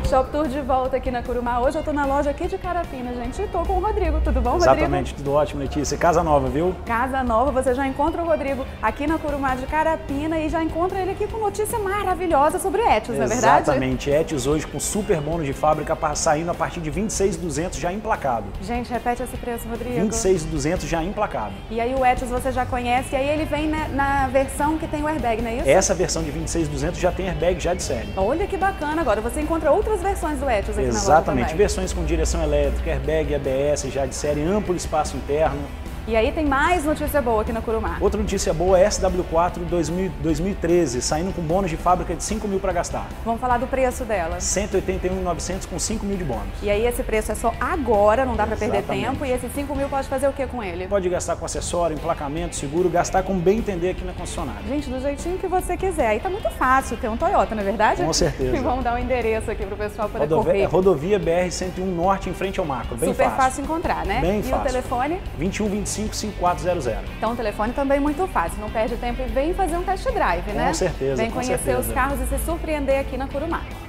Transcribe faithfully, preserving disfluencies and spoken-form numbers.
Shop Tour de volta aqui na Curumá. Hoje eu tô na loja aqui de Carapina, gente, e tô com o Rodrigo. Tudo bom, Rodrigo? Exatamente, tudo ótimo, Letícia. Casa nova, viu? Casa nova, você já encontra o Rodrigo aqui na Curumá de Carapina e já encontra ele aqui com notícia maravilhosa sobre Etios, não é verdade? Exatamente, Etios hoje com super bônus de fábrica saindo a partir de vinte e seis mil e duzentos já emplacado. Gente, repete esse preço, Rodrigo. vinte e seis mil e duzentos já emplacado. E aí o Etios você já conhece, e aí ele vem na, na versão que tem o airbag, não é isso? Essa versão de vinte e seis mil e duzentos já tem airbag já de série. Olha que bacana, agora você encontra outras versões do Etios aqui na loja também. Exatamente, versões com direção elétrica, airbag, A B S já de série, amplo espaço interno. E aí tem mais notícia boa aqui na Curumá. Outra notícia boa é S W quatro dois mil e treze, saindo com bônus de fábrica de cinco mil para gastar. Vamos falar do preço dela. cento e oitenta e um mil e novecentos com cinco mil de bônus. E aí esse preço é só agora, não dá para perder Exatamente. tempo. E esses cinco mil pode fazer o que com ele? Pode gastar com acessório, emplacamento, seguro, gastar como bem entender aqui na concessionária. Gente, do jeitinho que você quiser. Aí tá muito fácil ter um Toyota, não é verdade? Com certeza. E vamos dar o um endereço aqui pro pessoal poder Rodovia, correr. rodovia B R cento e um Norte, em frente ao Macro. Bem Super fácil. fácil encontrar, né? Bem e fácil. o telefone? vinte e um, vinte e cinco, cinquenta e quatro zero zero. Então o telefone também muito fácil. Não perde tempo e vem fazer um test drive, né? Com certeza, Vem com conhecer certeza. os carros e se surpreender aqui na Curumá.